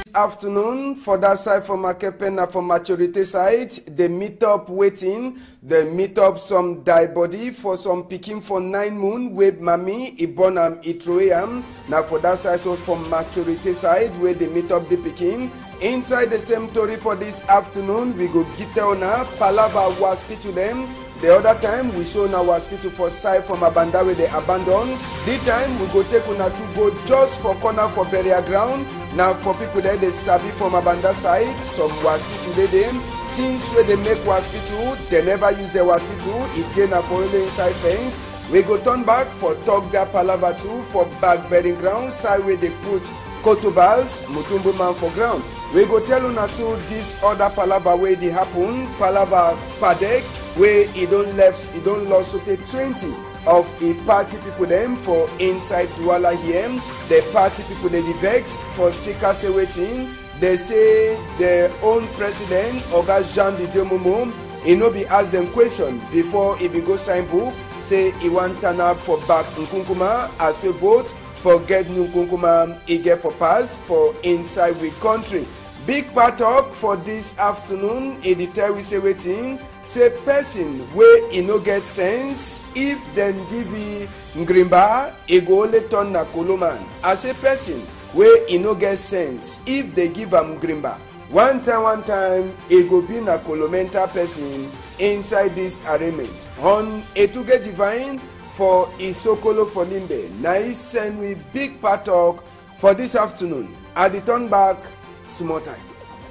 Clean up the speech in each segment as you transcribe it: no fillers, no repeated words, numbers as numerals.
afternoon for that side for Makepen and for maturity side. They meet up waiting. They meet up some die body for some picking for 9 moon with Mami, Ibonam, Itroyam. Now for that side, so for maturity side, where they meet up the picking. Inside the same story for this afternoon, we go get on a Palava was speak to them. The other time, we show our hospital for side from Abanda where they abandon. This time, we go take una to go just for corner for burial ground. Now, for people there, they sabi from Abanda side, some hospital they them. Since where they make hospital, they never use the hospital. It gain a for the inside fence. We go turn back for Togda Palava 2 for back burying ground. Side where they put Kotobals, Mutumbu man for ground. We go tell una to this other Palava where they happen. Palava Padek. Where he don't lost 20 of the party people them for inside Douala here. The party people they vex for Sikase waiting. They say their own president, Oga Jean Didier Momo, he no be ask them question before he be go sign book. Say he want turn up for back Nkunkuma as we vote for get Nkunkuma he get for pass for inside we country. Big part talk for this afternoon. He tell we say waiting. Say person where he no get sense. If them give you ngrimba, he go only turn na koloman. As a person where he no get sense. If they give him ngrimba, one time he go be na kolomenta person inside this arrangement. On Etuge Divine for Isokolo for Limbe. Now he send we big part talk for this afternoon. At the turn back small time.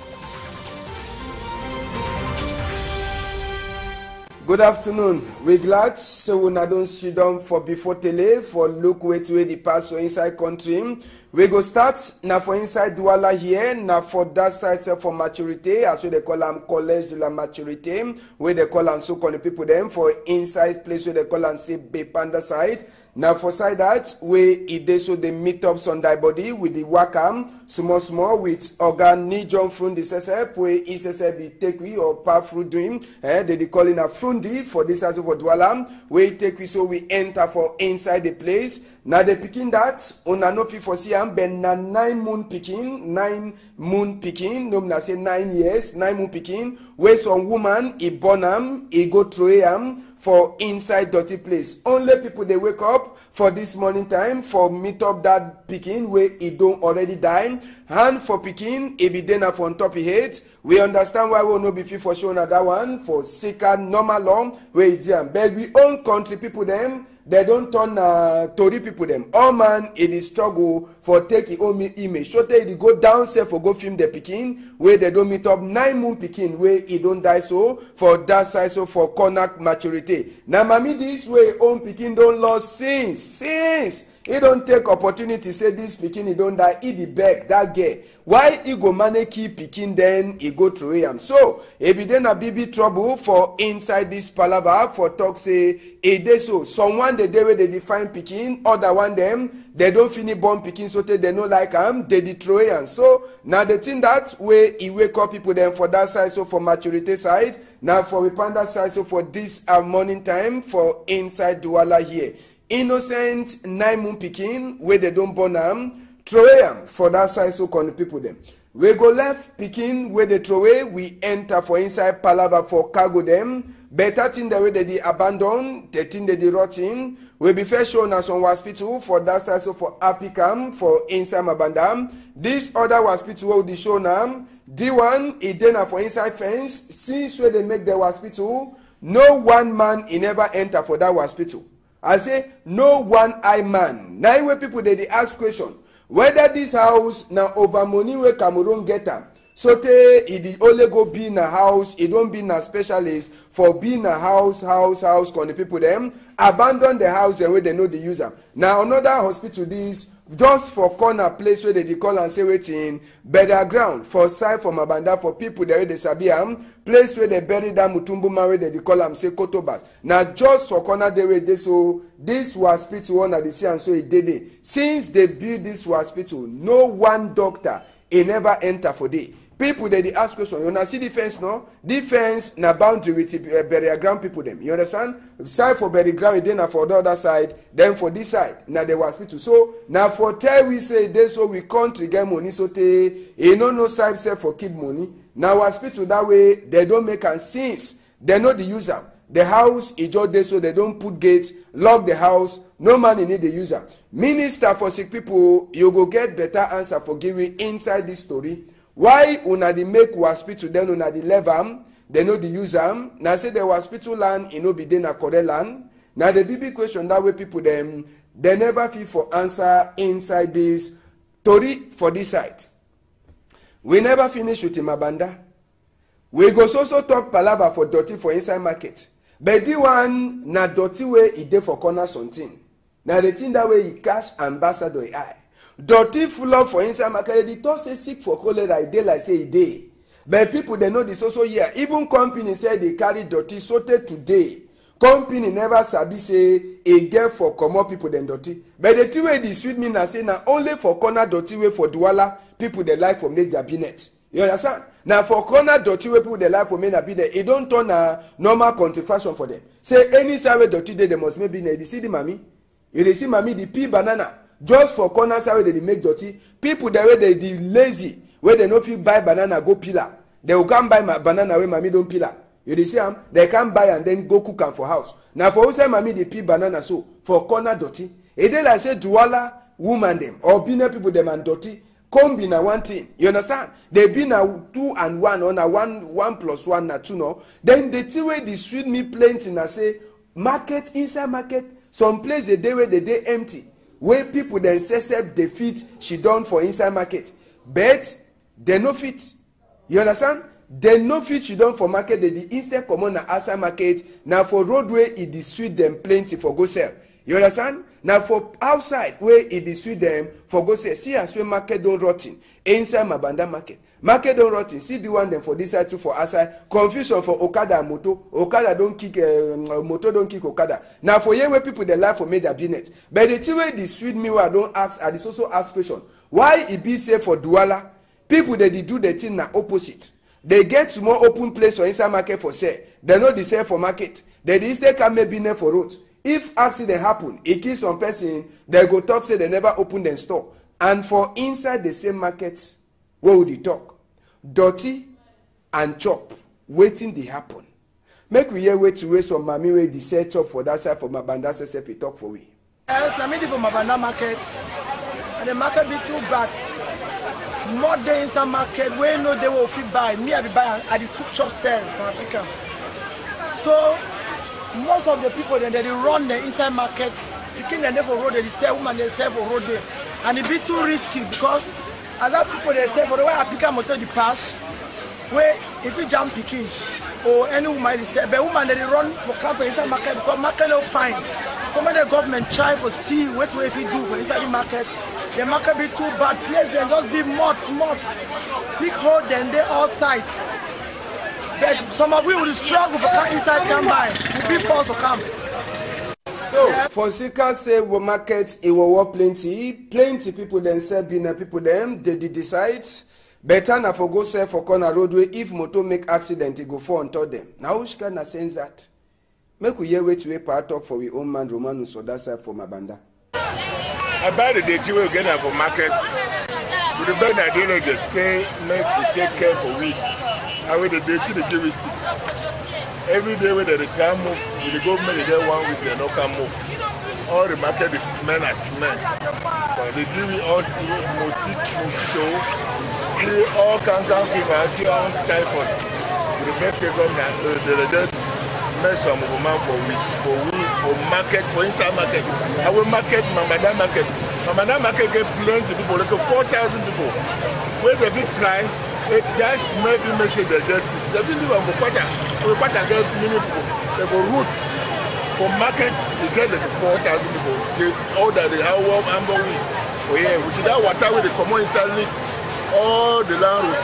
Good afternoon. We're glad so we don't sit down for before tele for look where the pass for inside country. We go start now for inside Douala here, now for that side for maturity, as we they call them Collège de la Maturité, where they call them so call the people them for inside place where they call them say Bepanda side. Now for side that where it they so they meet up Sunday body with the Wakam, small with organ ni John Frun the SSF where SSF be take we or pass through dream. They call in a Frundi for this as for Douala, where take we so we enter for inside the place. Now the picking that on no fit for see am ben na 9 moon picking, no na say 9 years, 9 moon picking, where some woman he born am, he go throw am for inside dirty place. Only people they wake up for this morning time for meet up that picking where he don't already die. And for picking, he be then up on top of head. We understand why we will not be fit for showing that one for sicker normal law where it's jam. But we own country people them. They don't turn Tory people them. All man in the struggle for take his own image. So they go downstairs for go film the picking where they don't meet up 9 moon picking where he don't die so for that side so for corner maturity. Now mami this way own picking don't lost since he don't take opportunity say this picking he don't die he be back that girl. Why he go manage keep picking then he go through him. So he be then a big trouble for inside this palava for talk say a day so someone the day where they define picking other one them they don't finish born picking so they no like they destroy him. So now the thing that way he wake up people then for that side so for maturity side now for we panda side so for this morning time for inside Douala here. Innocent 9 moon picking where they don't born throw am for that side so con the people them. We go left picking where they throw away, we enter for inside palava for cargo them. Better thing the way they abandon, the thing they rotting. We be first shown as on hospital for that side so for Apicam for inside Mabandam. This other hospital will be shown D1 is then for inside fence. Since where they make the hospital, no one man he never enter for that hospital. I say no one eye man. Now when people they ask question whether this house now over money where Cameroon get am. So he only go be in a house, he don't be in a specialist for being a house, con the people them abandon the house and where they know the user. Now another hospital this just for corner place where they call and say waiting better ground for side from Abanda for people there they sabi place where they bury that Mutumbu man where they call am say Kotobas. Now just for corner there where they so this hospital one at the sea and so it did it. Since they build this hospital, no one doctor he never enter for day. People they ask question. You see the fence no? The fence na boundary with burial ground people them. You understand? Side for burial ground, then for the other side, then for this side. Now the hospital. So now for tell we say this so we can't get money so te no side set for keep money. Now hospital that way they don't make and since they know the user. The house is just there so they don't put gates, lock the house, no money need the user. Minister for sick people, you go get better answer for giving inside this story. Why una the make hospital then una the level they know the user. Now say the hospital land no be dey na correct land. Now the big question that way people them they never feel for answer inside this story for this side. We never finish with Mabanda. We go so talk palava for dirty for inside market. But the one na dirty way e dey for corner something. Now the thing that way he cash ambassador eye. Dirty full up for inside market. The talk say sick for cholera, dey like say e dey. But people they know this also here. Even company say they carry dirty sorted today. Company never sabi say e get for comot people than dirty. But the thing way the sweet me na say na only for corner dirty way for Douala people they like for make their binet. You understand? Now for corner dirty way people they like for make their binet. It don't turn a normal country fashion for them. Say any side way dirty they must make binet. You see the mommy? You see mommy the pea banana. Just for corner side where they make dirty. People that way they lazy, where they no fit buy banana go pillar. They will come buy my banana where mommy don't pillar. You see them? They can buy and then go cook them for house. Now for who say mommy they peel banana so for corner dirty. It dey like say Douala woman them or Bina people them and dirty. Come be na one thing. You understand? They be na 2 and 1 or na 1 plus 1 na 2 no. Then the thing where the sweet me plenty na say market inside market some place the day where the day empty. Where people then say they fit she done for inside market. But they no fit. You understand? They no fit she done for market. They the instead come on na outside market. Now for roadway it is sweet them plenty for go sell. You understand? Now for outside where it is sweet them for go sell. See as we market don't rotten. Inside Mabanda market. Market don't rotten. See the one them for this side too for outside. Confusion for Okada and Moto. Okada don't kick Moto don't kick Okada. Now for here where people they like for made their business. But the thing where the sweet me I don't ask I also ask question. Why it be safe for Douala? People they do the thing na opposite. They get to more open place for inside market for sale. They know the sale for market. They instead can make business for roads. If accident happen, it kill some person, they go talk say they never open their store. And for inside the same market, what would you talk? Dirty and chop. Waiting they happen. Make we here wait to wait some mommy way the sell chop for that side for Mabanda SSP talk for we. Yes, na me for Mabanda market. And the market be too bad. More day inside market where no they will fit buy. Me I be buy and the cook chop sell for Africa. So most of the people then they run the inside market. Picking them for road they sell woman they sell for road there. And it be too risky because other people they sell for the way Africa motor the pass where if you jump picking or any woman they sell but woman they run for counter inside market because market no fine. Some of the government try to see what way if you do for inside the market. The market be too bad place then just be mud. Big hole then they all sides. But some of we will struggle for come inside come by. We be forced to come. So for Sika say we market it will work plenty people then sell bina people them they decide better na for go sell for corner roadway if motor make accident it go fall on top them. Now which kind of sense that? Make we hear wait to a part talk for we own man Romanus or that side for Mabanda. I buy the day we get for market. With the bed I didn't get say make we take care for week. I will the day they give us every day when they try move, with the government they get 1 week they no can move. All the market is smell and smell. But they give it us mosquito, all cancer fever, all typhoid. The best government they just mess some woman for market for inside market. I will market Mabanda market. Mabanda market get plenty people, like 4,000 people. Where they fit try. It just maybe make sure they get sick. They think people go quarter get many people. They go root for market. They get like 4,000 people. They order the how warm amber week. Oh yeah, with that water where they come on inside leak all the land road.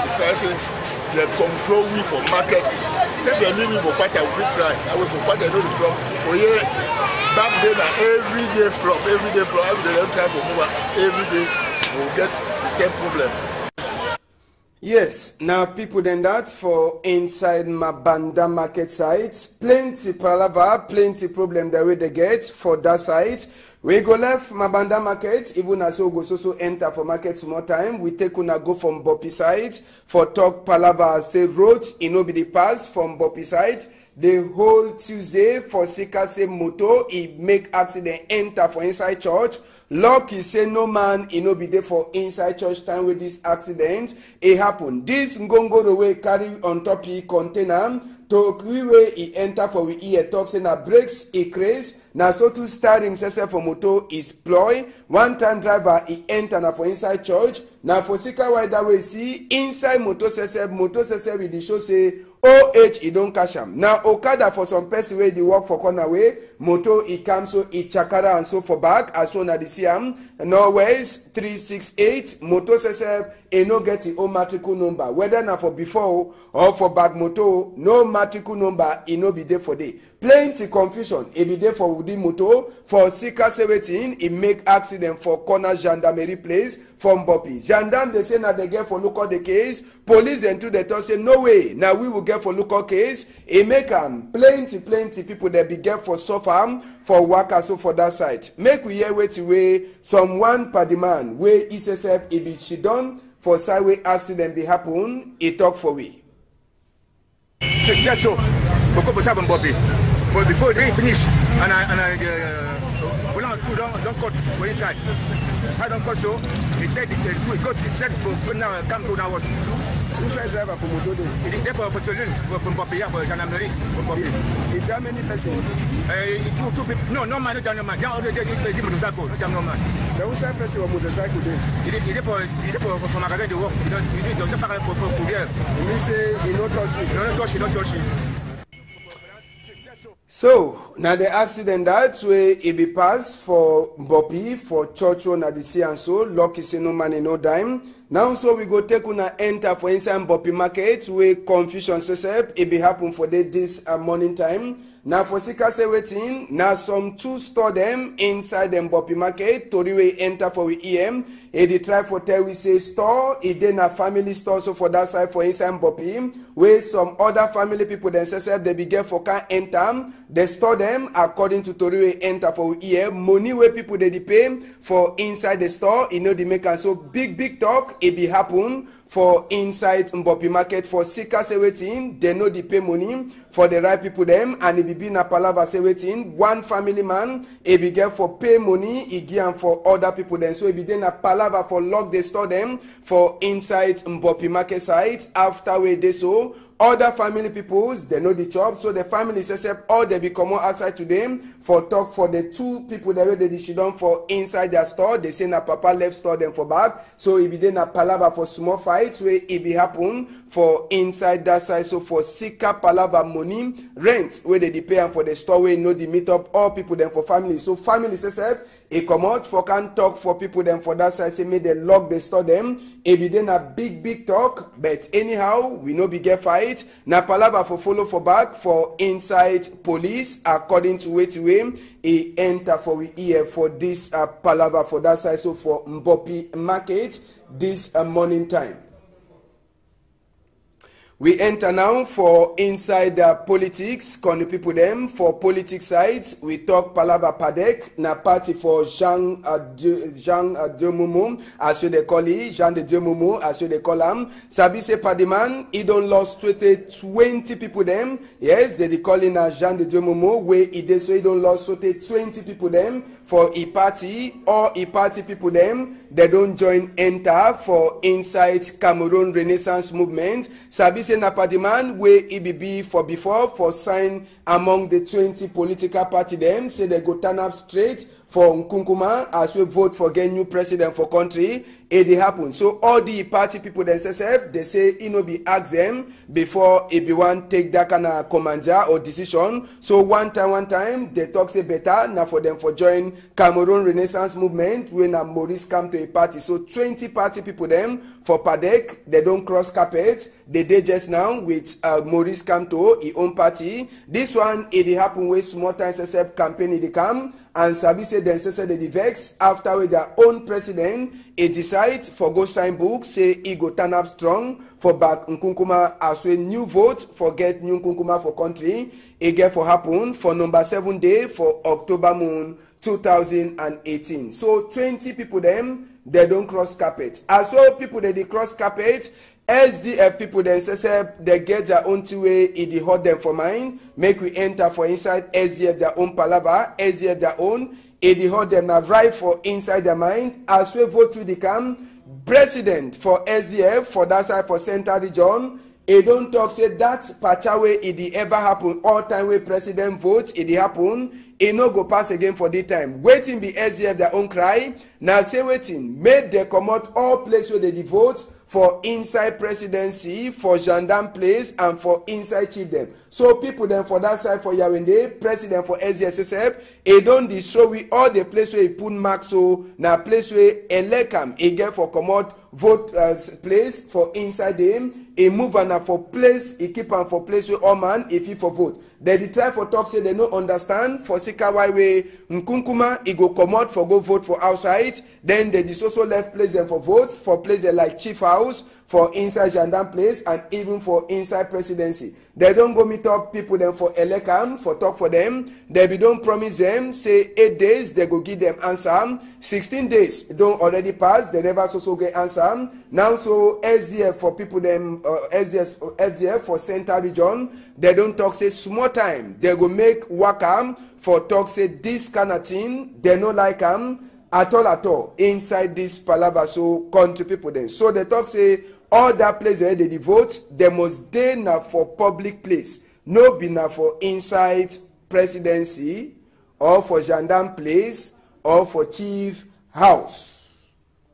They control we for market. Say they need me for quarter we try. I will for quarter know the from. Oh yeah, back then every day from every day don't try for move every day we'll get the same problem. Yes, now people then that for inside Mabanda market site, plenty palava, plenty problem the way they get for that site. We go left Mabanda market, even as we go so enter for market small time. We take una go from Bopi side for talk palava save road, no be the pass from Bopi side. The whole Tuesday for Sika same moto, he make accident enter for inside church. Lucky say no man, he no be there for inside church time with this accident. It happened. This ngongo the way carry on top he container. To we way he enter for we ear talk say na brakes he craze. Na so to starting sese for moto is ploy. One time driver he enter na for inside church. Na for Sika why that way see inside moto sese with the show say OH he don't cash am. Now Okada for some person where they work for corner way, moto he come so he chakara and so for back as soon as they see him. Norway's 368 moto sese he no get his own matricle number. Whether na for before or for back moto, no matricle number he no be there for day. Plenty confusion. He be there for Woody moto for Sika 17. He make accident for corner gendarmerie place from Bopi. Gendarme they say now they get for look at the case. Police and to the talk say no way. Now we will get for local case. He make plenty people that be get for suffer for work so for that site. Make we hear wait away someone per the man where SSF he be she done for sideway accident be happen. He talk for we. So for Bobby. For before they finish and I don't cut for inside. I don't cut so he take it got set for now come to now. Inside driver for moto dey. It is there for saloon from Bopi for gendarmerie from Bopi. It's how many person? Two people. No man, no man. Just already the motorcycle, no man. The outside person or motorcycle dey. Il est pour magasin de work. Il don't pas pour bien. We say he no touch it. No touch. So now the accident that way it be passed for Bopi for church road at the sea and so lucky say no money no dime. Now so we go take una enter for inside Bopi market where confusion says it be happen for this morning time. Now for Sika say waiting, now some two store them inside them Bopi market to the way enter for we EM. They try for tell we say store, it then a family store so for that side for inside Bopi where some other family people themselves they be get for can enter. They store them according to Toriwe enter for here. Money where people they pay for inside the store, you know, they make and so big talk, it be happen for inside Bopi market for Sika say waiting, they know they pay money for the right people them and it be na palava say waiting. One family man, it be get for pay money, it give for other people then. So it be then a palava for lock the store them for inside Bopi market site after we they so. Other family peoples, they know the job, so the family says all they become outside to them for talk for the two people that they did done for inside their store. They say na papa left store them for back, so it be then a palava for small fights where it be happen for inside that side. So for Sika palava money rent where they pay for the store where know the meet up all people them for family. So family says it come out for can talk for people them for that side say may they lock the store them. It be then a big talk, but anyhow we no be get fight. Na palava for follow for back for inside police according to way to him he enter for we ear for this palava for that side so for Bopi market this morning time. We enter now for inside politics, con people them for politics sides. We talk palava padek na party for Jean de Moumou, as you they call it, Jean de Moumou, as you they call him. Sabi se padiman, he don't lost 20 people them. Yes, they call in Jean de Moumou, where he did so he don't lost 20 people them for a party or a party people them. They don't join enter for inside Cameroon Renaissance movement. Sabi se na padiman where EBB for before for sign among the 20 political party them say they go turn up straight for Nkunkuma as we vote for get new president for country. It happen. So all the party people themselves they say it no be ask them before everyone take that kind of commander or decision. So one time they talk say better now for them for join Cameroon Renaissance movement when Maurice come to a party. So 20 party people them for Padek they don't cross carpet. They did just now with Maurice come to his own party. This one it happen with small time campaign it come and sabi say dem say dey vex after wey their own president e decide for go sign book say e go turn up strong for back Nkunkuma as wey new vote for get new Nkunkuma for country e get for happen for number 7 day for October moon 2018. So 20 people dem they don't cross carpet. As well people they cross carpet, SDF people then say they get their own way in the hot them for mind. Make we enter for inside SDF their own palava, SDF their own, in the hot them now right for inside their mind. As we vote to the camp, president for SDF for that side for Central Region. It don't talk say that pachawe it ever happen all time where president vote it happen. It no go pass again for the time. Waiting be SDF their own cry. Now say waiting. Make they come out all place where they vote for inside presidency, for gendarme place, and for inside chief them. So people then for that side for Yawende, president for SDSSF, it don't destroy we all the place where he put mark so now place where elekam he get for come out vote place for inside them. He move and for place, he keep on for place where all man if he for vote. They try for talk say they no understand for why way Nkunkuma he go come out for go vote for outside. Then they also left place them for votes for places like chief house, for inside gendarme place, and even for inside presidency. They don't go meet up people them for elekam for talk for them. They be don't promise them say 8 days they go give them answer. 16 days don't already pass. They never so get answer. Now so SDF for people them SDF for Central Region. They don't talk say small time. They go make waka for talk say this kind of thing. They no like at all inside this palava so country people then. So they talk say all that place where they vote, they must dey na for public place. No be na for inside presidency or for gendarme place or for chief house.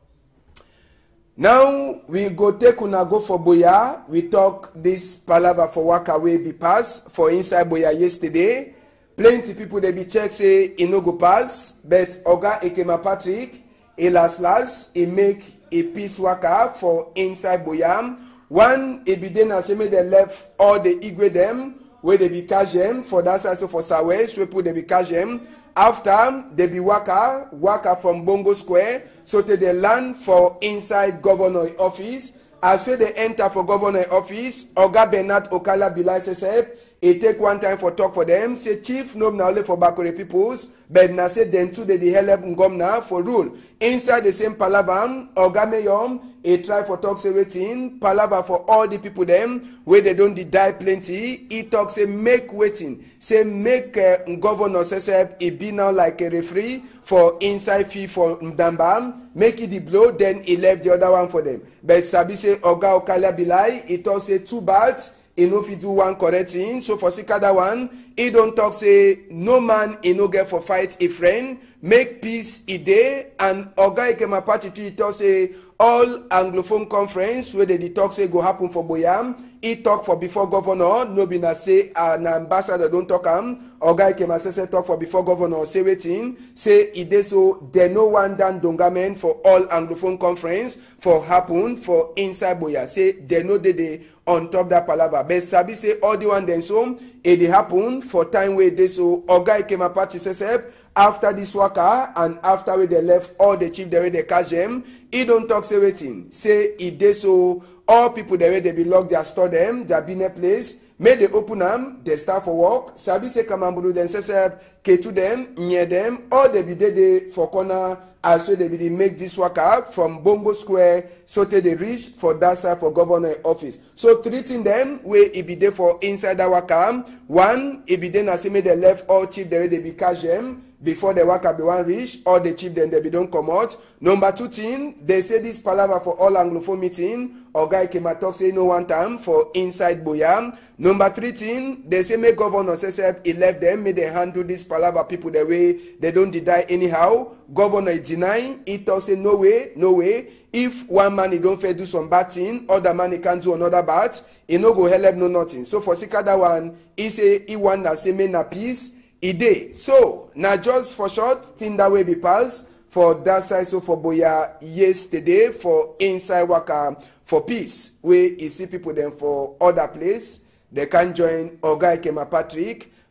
Now we go take una go for Boya. We talk this palava for waka wey be pass for inside Boya yesterday. Plenty people they be check say e no go pass, but Oga Ekema Patrick, e last he make a peace waka for inside Boyam. One e be then as make they left all the Igwe them where they be cash them for that side so for Southwest we put they be cash them. After they be waka from Bongo Square so to they land for inside governor office. As so they enter for governor office, Oga Bernard Okala Bilai SSF, he take one time for talk for them. Say chief no na only for Bakore peoples, but na say then too they help ngomna for rule. Inside the same palava, Oga Mayom, he try for talk say waiting, palava for all the people them where they don't die plenty. He talk say make waiting, say make governor SSF he be now like a referee for inside fee for Mdamba, make it the blow, then he left the other one for them. But Sabi say Oga Okala Bilai, he talk say too bad. He no fit do one correct thing. So for Sikada one, he don't talk say no man he no get for fight a friend. Make peace a day. And Oga Ekema Patrick he talk say all Anglophone conference where they talk say go happen for Boyam. He talk for before governor. No be na say an ambassador don't talk Oga Ekema say talk for before governor say waiting. Say he dey so they no one done dongamen for all Anglophone conference for happen for inside Boya. Say they no dey on top that palava. But Sabi say all the one then so it happen for time where they so Oga Ekema Patrick say after this waka and after we they left all the chief there they catch them. He don't talk say waiting. Say it dey so all people there where they be locked their store them, their business place. May they open them, they start for work. Sabi say Kamambulu then say K to them, near them, or they be there for corner as so they be make this waka from Bongo Square so they reach for that side for governor office. So treating them where it be there for inside that waka. One, it be then as they left all chief there they be catch them. Before the waka be one reach, all the chief then they be don't come out. Number 2 thing, they say this palava for all Anglophone meeting. Oga Ekema talk say no one time for inside Boyam. Number 3 thing, they say make governor say he left them, may they handle this palava people the way they don't die anyhow. Governor deny, he talk say no way, no way. If one man he don't fair do some bad thing, other man he can't do another bad, he no go help no nothing. So for Sikada one, he say he want that say make na peace. E dey. So now just for short thing that way be pass for that side so for Boya yesterday for inside waka for peace where you see people then for other place they can join Oga Ekema Patrick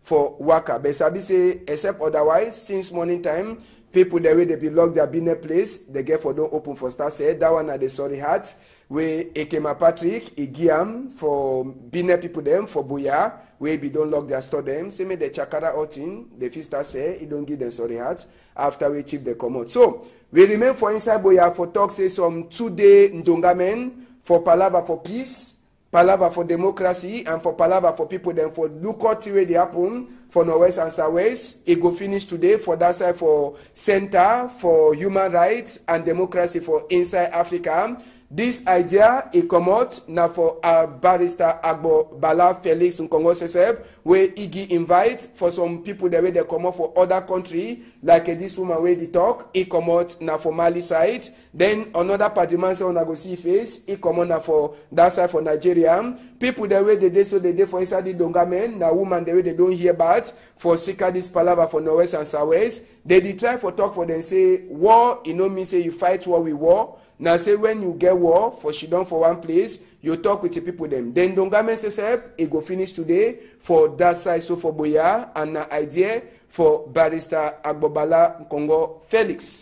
for waka. But sabi say except otherwise, since morning time, people the way they be locked their business place, they get for don't open for start say that one at the sorry heart. We Ekema Patrick, Igiam for business people them for Boya, we be don't lock their store them. Say me the Chakara outing, the Fista say, it don't give them sorry heart after we chip the commode. So we remain for inside Boya for talk say some 2-day Ndongamen for Palava for peace, Palava for democracy, and for Palava for people then for look out where they happen for Northwest and Southwest. It go finish today for that side for Center for Human Rights and Democracy for Inside Africa. This idea it come out now for barrister Agbo Bala Felix Nkongo Seseb, where Iggy invite for some people the way they come out for other country, like this woman where they talk, it come out now for Mali side. Then another party man say on go see face, it come out now for that side for Nigeria. People the way they do so they do for inside the Dongamen, now woman the way they don't hear about for Sika this palava for Northwest and Southwest. They try for talk for them say war, you know me say you fight war with war. Now say when you get war for she done for one place, you talk with the people them. Then Dongamen says it go finish today for that side so for Boya and an idea for barrister Agbobala Nkongo Felix.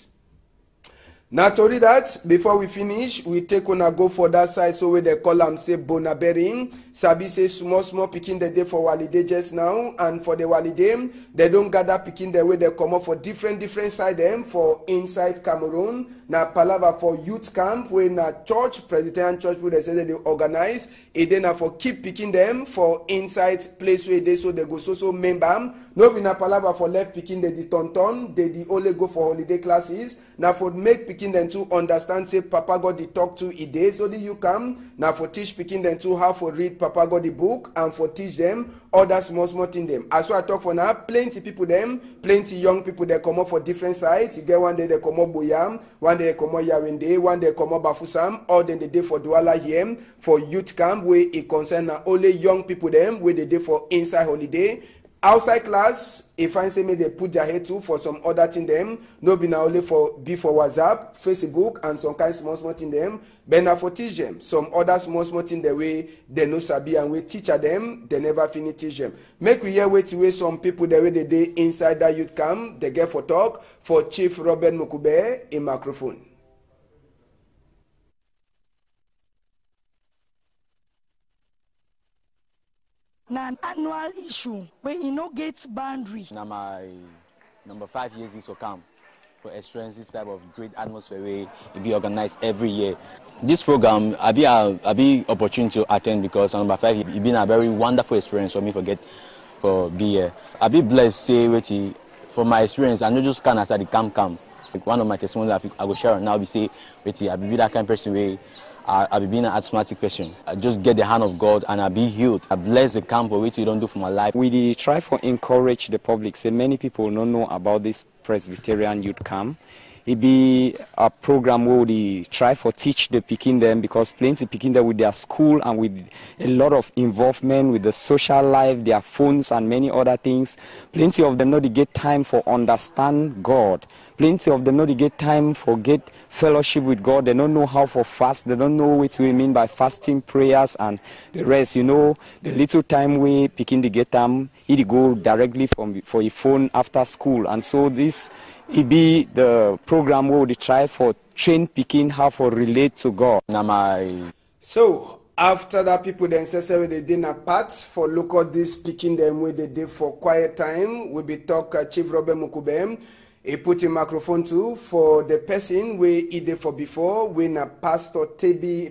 Now to read that, before we finish, we take on a go for that side so where they call them say Bonabering. Sabi say small picking the day for Walide just now, and for the Walide, they don't gather picking the way they come up for different side them for inside Cameroon. Now Palava for youth camp where na church, Presbyterian church people they say they organize. It then for keep picking them for inside place where they so they go so member. No be na Palava for left picking the tonton, they only go for holiday classes. Now for make picking them to understand say Papa God the talk to a day so the you come. Now for teach picking them to how for read Papa God the book and for teach them other small thing them. As I talk for now, plenty people them, plenty young people they come up for different sides. You get one day they come up Boyam, one day they come up Yawende, one day they come up Bafusam, or then the day for Douala here for youth camp where it concern only young people them where they day for inside holiday. Outside class, if I say me they put their head to for some other thing them, no be now only for be for WhatsApp, Facebook, and some kind small thing them, but now for teach them. Some other small thing the way they know sabi and we teach them, they never finish teach them. Make we hear wait away some people the way they day inside that youth camp, they get for talk for Chief Robert Mukube in microphone. Now an annual issue where you no get boundary. Now my number 5 years is to come for experience this type of great atmosphere where it be organized every year. This program I be opportunity to attend because on number 5 it been a very wonderful experience for me for be here. I be blessed say wait for my experience I not just can as the camp. Like one of my testimonies I will share now be say wait I be that kind of person where I be being an asthmatic person. I just get the hand of God and I be healed. I bless the camp for which you don't do for my life. We try to encourage the public. Say many people don't know about this Presbyterian youth camp. It be a program where we try to teach the picking them because plenty picking them with their school and with a lot of involvement with the social life, their phones and many other things. Plenty of them not get time for understand God. Plenty of them not get time for get fellowship with God. They don't know how to fast. They don't know what we mean by fasting, prayers and the rest. You know, the little time we picking the get them, it go directly for your phone after school. And so this it be the program where we try for train picking how to relate to God. So after that, people then say they did a part for look at this picking them where they did for quiet time. We be talk Chief Robert Mukube. He put a microphone too for the person where he did for before when a Pastor Tabe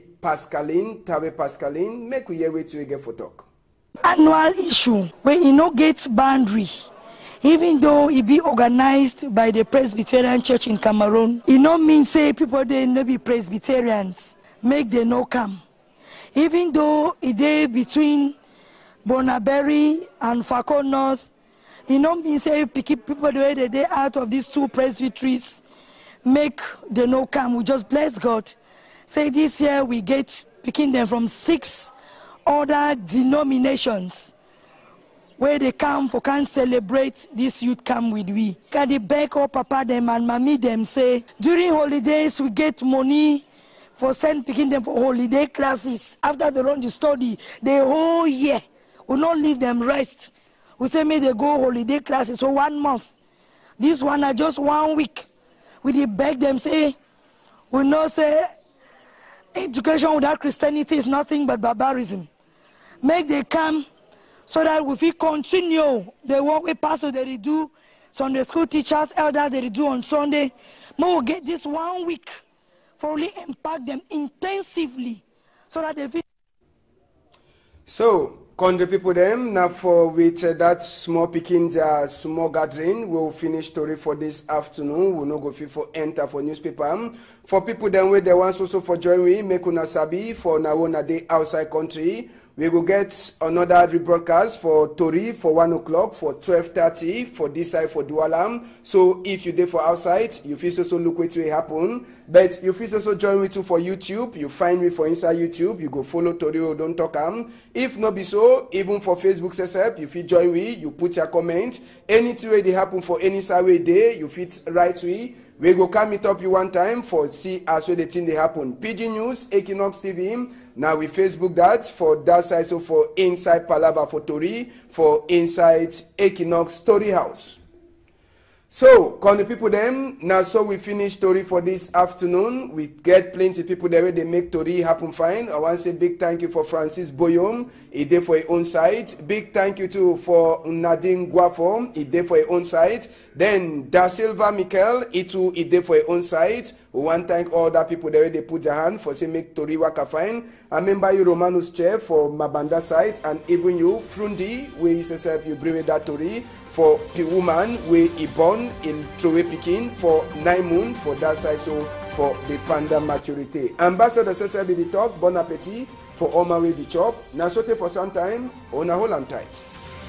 Pascaline. Make we hear wait till we get for talk. Annual issue where you no get boundary. Even though it be organized by the Presbyterian Church in Cameroon, it no mean say people they no be Presbyterians, make they no come. Even though it dey between Bonaberi and Fako North, it no mean say people the way they out of these two presbyteries, make they no come. We just bless God. Say this year we get picking them from 6 other denominations. Where they come for can celebrate this youth camp with we. Can they beg up papa them and mommy them say, during holidays we get money for send picking them for holiday classes. After they run the study, the whole year, we not leave them rest. We say may they go holiday classes, so 1 month. This one are just 1 week. We did beg them, say, we know say education without Christianity is nothing but barbarism. Make they come so that if we continue the work we pastor they do, Sunday school teachers, elders they do on Sunday, we will get this 1 week for really impact them intensively so that they feel. So, country people them, now for with that small picking, small gathering, we'll finish story for this afternoon. We'll not go for enter for newspaper. For people them where they want also for join we, make una sabi for now on a day outside country. We will get another rebroadcast for Tori for 1 o'clock, for 12:30 for this side for Douala. So if you there for outside, you feel also look what will happen. But you feel also join me too for YouTube. You find me for inside YouTube. You go follow Tori or don't talk If not be so, even for Facebook setup, you feel join me. You put your comment. Anything where they happen for any side way there, you fit right we. We go come meet up you one time for see as well the thing they happen. PG News, Equinox TV. Now we Facebook that for that side, so for Inside Palava for Tori, for Inside Equinox Story House. So, can the people them, now so we finish Tori for this afternoon. We get plenty of people there where they make Tori happen fine. I want to say big thank you for Francis Boyom, he did for his own side. Big thank you too for Nadine Guafo, he did for his own side. Then Da Silva Mikel, he too, he did for his own side. We want to thank all that people there where they put their hand for say make Tori waka fine. I remember you Romanus Chair for Mabanda side and even you Frundi, where you say you bring that Tori. For the woman we he born in Trowe Pikin for 9 months for that side, so for the panda maturity. Ambassador Cecil be the talk, bon appetit for all my way the chop. Now sote for some time, on a whole and tight.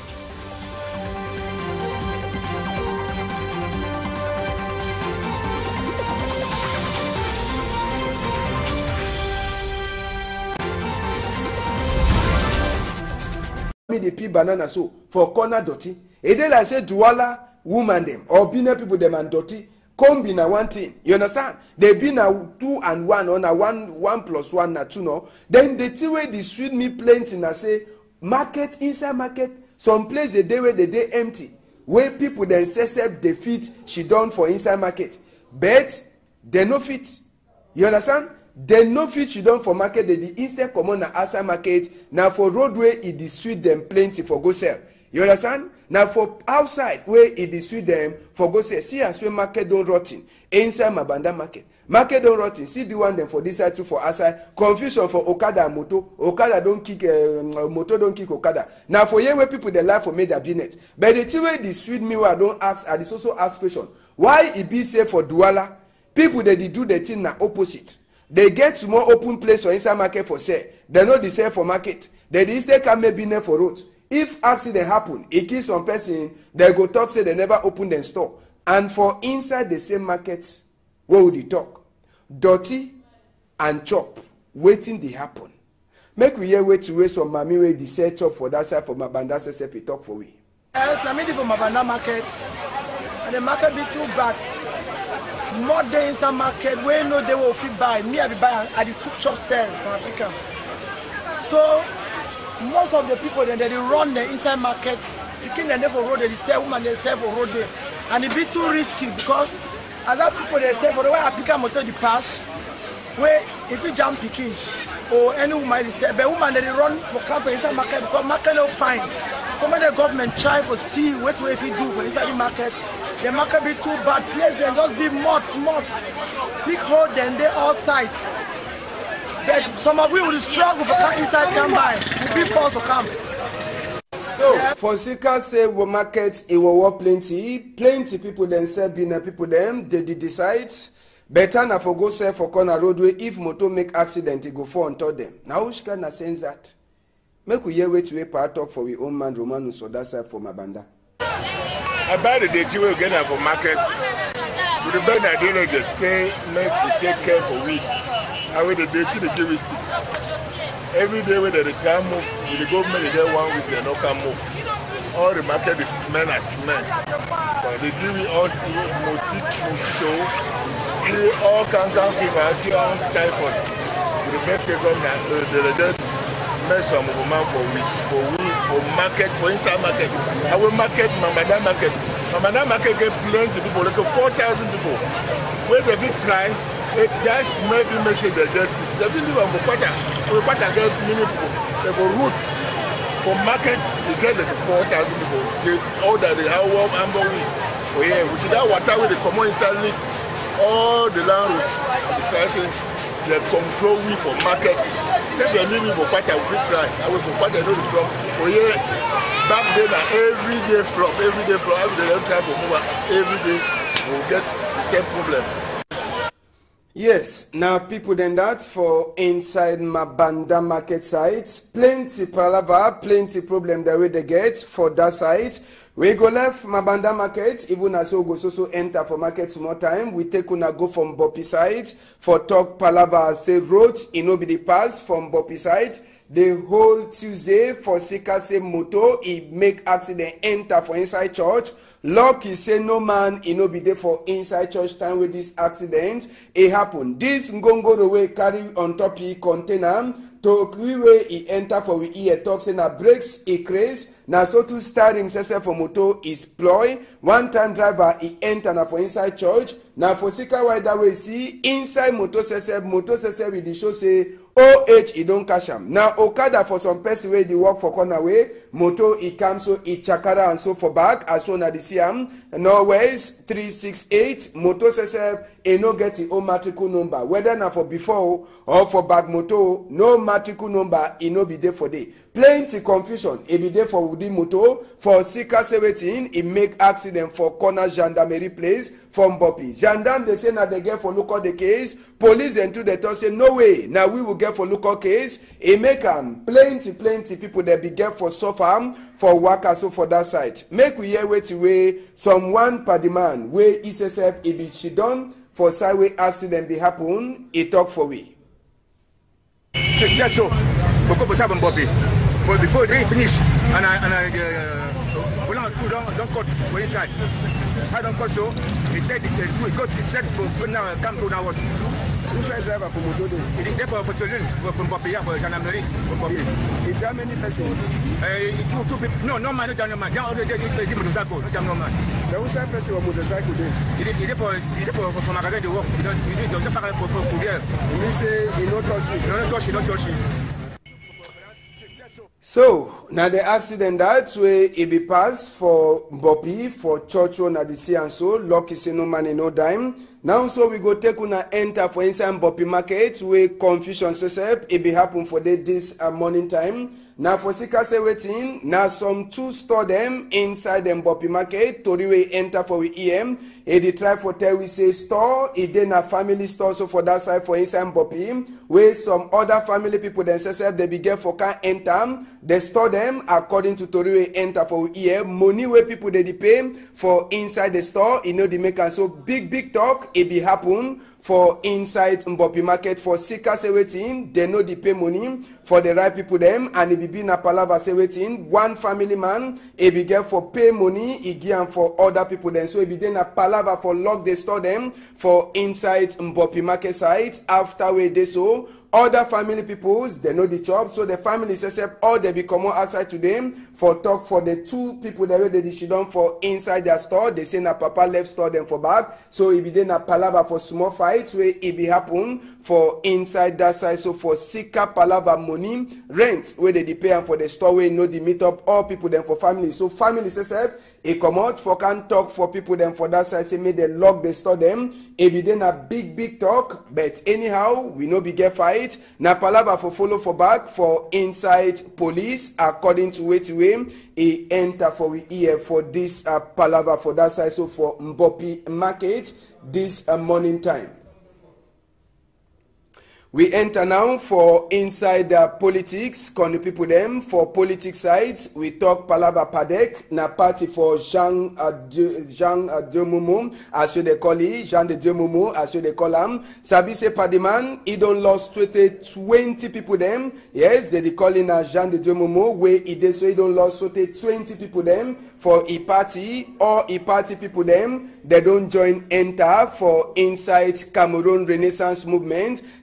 Me the pea banana so for corner dirty. E dey like say Douala woman them or Bina people them and dirty come be na one thing. You understand? They be na 2 and 1 or na 1 plus 1 na 2 no. Then the thing where the sweet me plenty na say market inside market some place the day where the day empty where people then say they fit she done for inside market but they no fit. You understand? They no fit she done for market they the instead come on na outside market now for roadway it is sweet them plenty for go sell. You understand? Now for outside where it is sweet them for go say see as we market don't rotten inside Mabanda market don't rotten see the one them for this side too for outside confusion for Okada and Okada don't kick motor don't kick Okada now for here where people they like for made their business but the thing where the sweet me I don't ask I also ask question why it be safe for Douala people they do the thing na opposite they get more open place for inside market for sale they know the sale for market they instead can make business for road. If accident happen, it kills some person, they go talk say they never open their store. And for inside the same market, what would you talk? Dirty and chop, waiting they happen. Make we here wait to wait some mommy where the sell chop for that side for Mabanda SSP talk for we. Yes, na me dey for Mabanda market, and the market be too bad. More day inside market, where no they will fit buy. Me I be buy at the cook shop sell for Africa. So. Most of the people then they run the inside market, picking them for road, they sell woman, they sell for road there. And it be too risky because other people they sell for the way I pick a motor the pass, where if you jump picking or any woman they sell, but woman they run for come for inside market because market no fine. Some of the government try to see what way if you do for inside the market be too bad, place then just be mud, big hole then they all sides. But some of we will struggle for come inside come by. We be forced to come. So for Sika say we market it will work plenty people then sell bina people them they decide better na for go sell for corner roadway if motor make accident it go fall on top them. Now which kind of sense that? Make we hear wait to a talk for we own man Romanus or that side for Mabanda. I buy the day we get them for market. With the bed I didn't get say make we take care for week. I will the day to the give receipt. Every day when they can move, with the government they get 1 week they no can move. All the market is smell and smell. But they give us mosquito, all cancer fever, all typhoid. With the next government they just mess some woman for week for market, for inside market. Our market, Mamada market. Mamada market get plenty people, like 4,000 people. Where they fit try, it just maybe make sure they get sick. They fit live on Bopata. Bopata get many people. They go route. For market, you get like 4,000 people. They order the how warm amber week. Oh yeah, which is that water where they come on inside leak. All the land route. They control we for market. Say they need me for quite a big price. I will for quite a little from. Oh yeah, back then every day from every day don't try to move every day we'll get the same problem. Yes, now people then that for inside Mabanda market site, plenty palava, plenty problem the way they get for that site. We go left Mabanda market, even as we go so enter for market some more time. We take una go from Bopi side for talk palava say road, be the pass from Bopi side. The whole Tuesday for Sika say moto, he make accident enter for inside church. Luck he say no man, he no be there for inside church time with this accident. It happened. This ngongo the way carry on top he container. To we way he enter for we ear talk say na brakes he craze. Na so to steering sese for moto is ploy. One time driver he enter na for inside church. Na for Sika why that way see inside moto sese with the show say OH he don't cash am. Now Okada for some person wey dey work for corner way, moto he come so he chakara and so for back as soon as they see am. Norway's 368 moto sese he no get his own matricle number. Whether na for before or for back moto, no matricle number he no be there for day. Plenty confusion. He be there for Woody moto for Sika 17. He make accident for corner gendarmerie place from Bopi. Gendarme they say na they get for look at the case. Police and to the talk say no way. Now we will get for local case. He make plenty people that be get for suffer for waka so for that side. Make we hear wait away someone per the man where SSF it be she done for sideway accident be happen. He talk for we. C'est chaud. Pourquoi ça va Bobby? Before they finish and pull out two don't cut for inside. I don't cut so. He take the two got set for now come to now. Inside driver for moto dey. It is there for saloon from Bopi here for gendarmerie from Bopi. It's how many person? Two people. No man, no gentleman. Just already the motorcycle, no gentleman. The outside person or motorcycle dey. Il est for magasin de work. Il don't parler pour bien. He say he no touch you. No touch. So now the accident that way it be passed for Bopi for church road na the sea and so lucky say no money no dime. Now so we go take una enter for inside Bopi market where confusion sesep it be happen for this morning time. Now for Sika say waiting now some two store them inside them Bopi market to the way enter for we EM. It dey try for tell we say store it then a family store so for that side for inside Bopi where some other family people themselves they be get for can enter. They store them according to Toriwe enter for here. Money where people they pay for inside the store, they make and so big talk it be happen for inside Bopi market for Sika say waiting. They know they pay money for the right people them and it be na palava say waiting. One family man it be get for pay money it give for other people then so it be then a palava for lock the store them for inside Bopi market site after we they so. Other family peoples, they know the job, so the family says all they become outside to them for talk for the two people that they did done for inside their store. They say na papa left store them for back, so it be then a palava for small fights where it be happen for inside that side. So for Sika palava money rent where they pay for the store where the meet up all people them for family. So family says it come out for can talk for people them for that side. Say may they lock the store them. It be then a big talk, but anyhow we no be get fight. Na palava for follow for back for inside police according to way he enter for we ear for this palava for that side so for Bopi market this morning time. We enter now for inside politics, con people them for politics sides. We talk palava padek na party for Jean de Moumou, as you they call it, Jean de Moumou, as you they call him. Sabi se padiman, he don't lost 20 people them. Yes, they calling Jean de Moumou, where he did so he don't lost 20 people them for a party or a party people them. They don't join enter for inside Cameroon Renaissance movement. Sabi se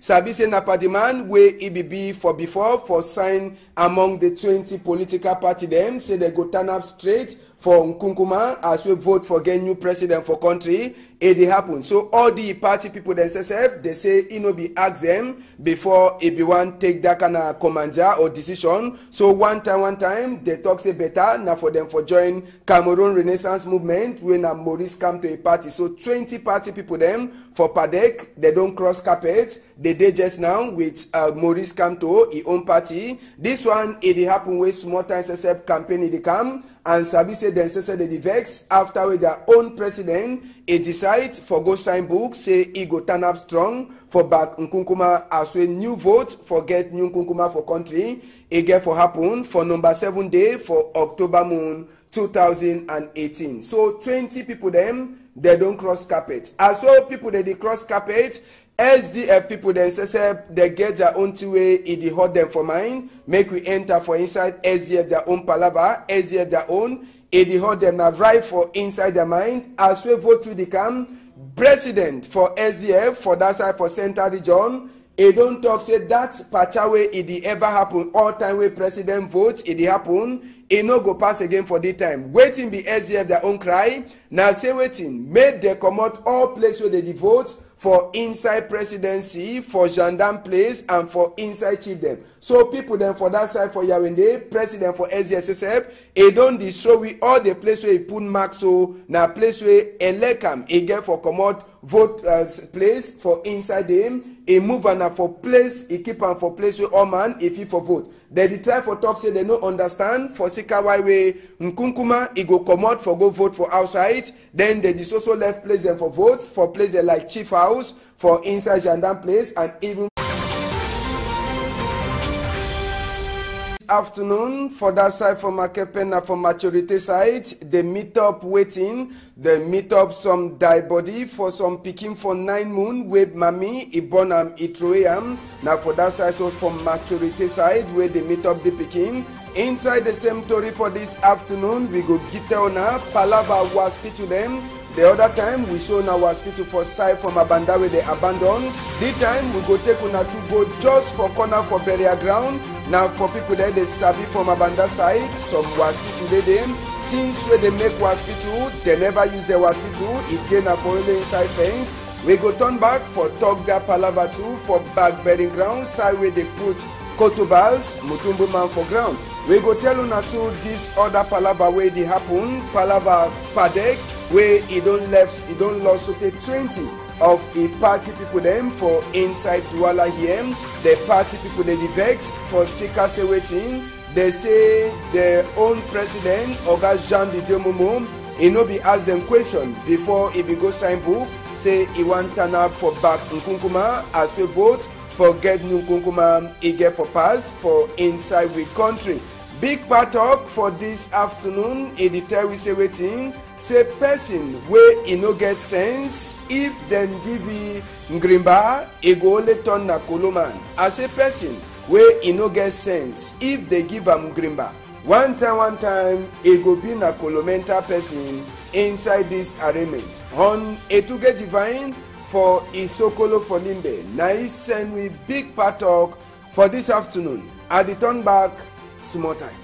say na pa the man wey EBB for before for sign among the 20 political party dem say they go turn up straight for Nkunkuma as we vote for get new president for country. It dey happen. So all the party people themselves, they say it no be ask them before it be one take that kind of commander or decision. So one time they talk say better now for them for join Cameroon Renaissance movement when Maurice come to a party. So 20 party people them for Padek, they don't cross carpet. They did just now with Maurice come to his own party. This one it dey happen with small time SSF campaign it come and Sabi say them say they vex after with their own president. It decide for go sign book say he go turn up strong for back Nkunkuma as a new vote for get new Nkunkuma for country. It get for happen for number 7 day for October moon 2018. So 20 people them they don't cross carpet. As well people they cross carpet. SDF people themselves they get their own two way it dey hurt them for mind. Make we enter for inside SDF their own palava, SDF their own. It dey hurt them now right for inside their mind. As we vote to the come president for SDF for that side for Central Region. It don't talk say that pacha way it dey ever happen all time way president vote it dey happen. It no go pass again for the time. Waiting be SDF their own cry. Now say waiting make they come out all place where they vote for inside presidency, for gendarme place, and for inside chief them. So people then for that side for Yawende, president for SDSSF, it don't destroy we all the place where he put mark so now place where elekam he get for come out vote place for inside him. He move and for place, he keep on for place where all man if he for vote. They try for talk say they no understand for Sika way Nkunkuma he go come out for go vote for outside. Then they also left place them for votes for places like Chief House, for inside gendarme place, and even afternoon for that side for Makepen and for maturity side they meet up waiting. They meet up some die body for some picking for 9 moon with mami ibonam itroyam. Now for that side so from maturity side where they meet up the picking. Inside the same story for this afternoon we go get on a palava was speak to them. The other time we show now hospital for side from Abanda where they abandon. This time we go take una to go just for corner for burial ground. Now for people there they sabi from Abanda side some hospital they them. Since where they make hospital they never use the hospital. It gain a for inside fence. We go turn back for Togda Palava 2 for back burying ground side where they put Kotobals, Mutumbu man for ground. We go tell una to this other palava where they happen, palava Padek, where he don't lost so 20 of the party people them for inside Douala here. The party people they vex for Sika say waiting. They say their own president, Oga Jean Didier Momo, he no be ask them question before he be go sign book. Say he want turn up for back Nkunkuma as we vote for get Nkunkuma he get for pass for inside we country. Big part up for this afternoon in the tell we say waiting. Say person where he no get sense if them give you ngrimba he go only turn na koloman. As a person where he no get sense if they give him ngrimba one time he go be na kolomenta person inside this arrangement. On Etuge Divine for Isokolo for Limbe. Now send we big part talk for this afternoon. At the turn back small time.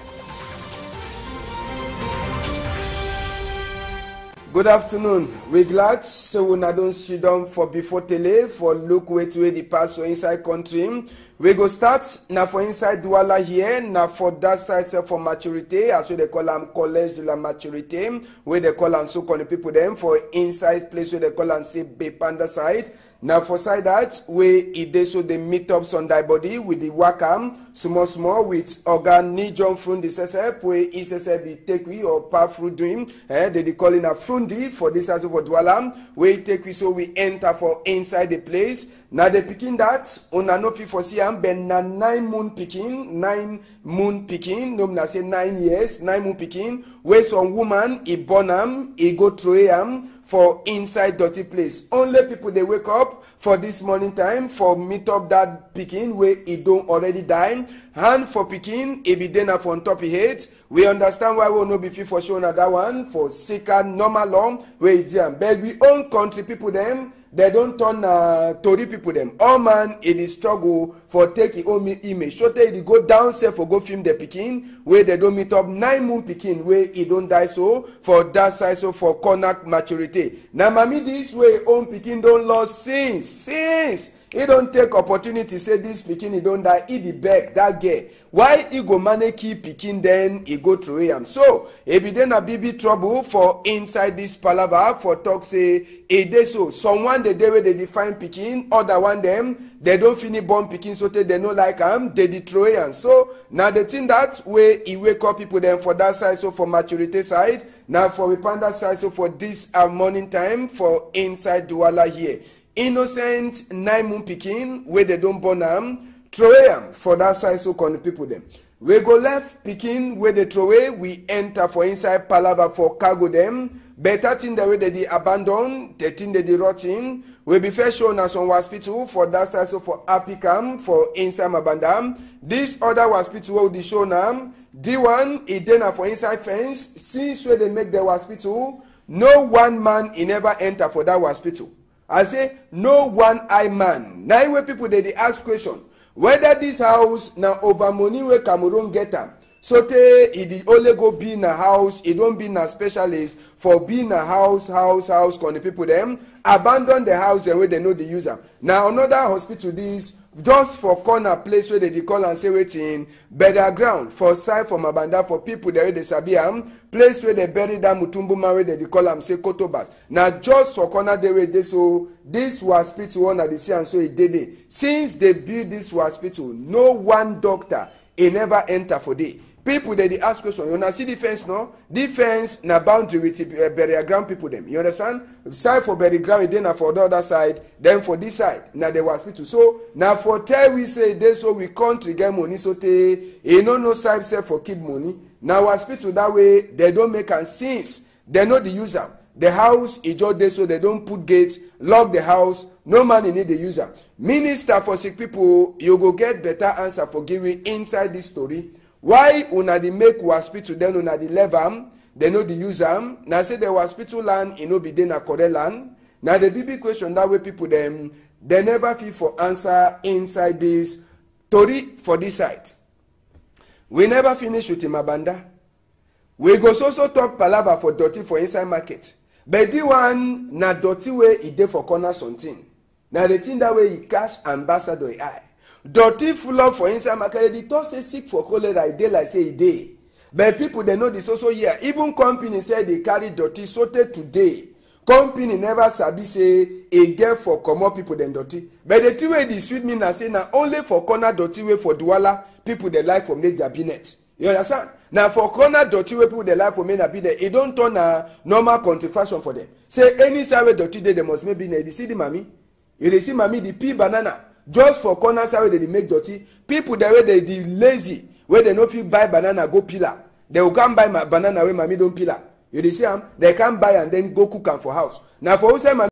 Good afternoon. We glad so we don't sit down for before tele for look where the pass for inside country. We go start now for inside Douala here, now for that side for maturity, as we they call them Collège de la Maturité, where they call them so called people them for inside place where they call them say Bepanda side. Now for side that where it they so they meet up Sunday body with the Wakam, small with organ ni John Frundi SSF, where SSF be take we or pass through dream, they call in a Frundi for this as for Douala, where take we so we enter for inside the place. Now the picking that una no fit for see am ben na 9 moon picking, no na say 9 years, 9 moon picking, where some woman he born am, he go throw am for inside dirty place. Only people they wake up for this morning time for meet up that pikin wey e don already die. Hand for pikin e be dey na for on top e head. We understand why we no be fit for show na that one for sicker normal law wey e dey am. But we own country people dem, they don turn tori people dem. All man e dey struggle for take e own image. So tey e go down sef for go film the pikin wey they don meet up 9 month pikin wey e don die so for that side so for corner maturity. Na mami this way own pikin don lost since he don take opportunity say this pikin he don die, he dey beg that girl why he go manage keep pikin then he go throw am. So e be dey na big trouble for inside this palava for talk say e dey so someone dey wey dey define pikin, other one dem they don finish born pikin so they no like am, they dey throw am. So na the thing that way e wake up people dem for that side so for maturity side, na for we panda side so for this morning time for inside Douala here. Innocent 9 month pikin wey they don born am, throw am for that side so con people dem. We go left pikin wey they throw away, we enter for inside palava for cargo dem. Better thing the way they dey abandon, the thing they dey rot in. We be first shown as on hospital for that side so for Apicam for inside Mabandam. This other hospital wey we dey show now, the one e dey na for inside fence. Since where they make the hospital, no one man e never enter for that hospital. I say no one eye man. Now where people they ask question whether this house na over money where Cameroon get am. So te e dey only go be in a house, e don't be na specialist for being a house con the people them abandon the house and where they know the user. Now another hospital this just for corner place where they call and say waiting burial ground for side for Mabanda for people there they sabi am, place where they bury that Mutumbu man where they call am say Kotobas. Now just for corner there where they so this hospital one at the sea and so it did. Since they build this hospital, no one doctor e never enter for day. People they ask question. You see the fence no? The fence na boundary with burial ground people them. You understand? Side for burial ground, then for the other side, then for this side, na the hospital. So now for tell we say this so we can't get money so te no side set for keep money. Now hospital that way they don't make and since they know the user. The house is just there so they don't put gates, lock the house, no money need the user. Minister for sick people, you go get better answer for giving inside this story. Why una dey make hospital then una dey leave am, they know the use am. Now say the hospital land e no be dey na correct land. Now the big question that way people them they never feel for answer inside this story for this side. We never finish with Mabanda. We go so talk palava for dirty for inside market. But the one na dirty way e dey for corner something. Now the thing that way e catch ambassador eye. Dirty full up for inside market. The talk say sick for cholera, e dey like say e dey. But people they know this also here. Even company say they carry dirty so today. Company never sabi say e get for comot people dem dirty. But the thing wey dey sweet me na say na only for corner dirty way for Douala people they like for make their binet. You understand? Now for corner dirty way people they like for make their binet, e don turn a normal country fashion for them. Say any side way dirty dey, they must make binet. You see the mommy? You dey see mommy the pea banana. Just for corner side where they make dirty, people that way they lazy, where they no fit buy banana go pillar. They will come buy my banana where mommy don't pillar. You see them? They can buy and then go cook am for house. Now for who say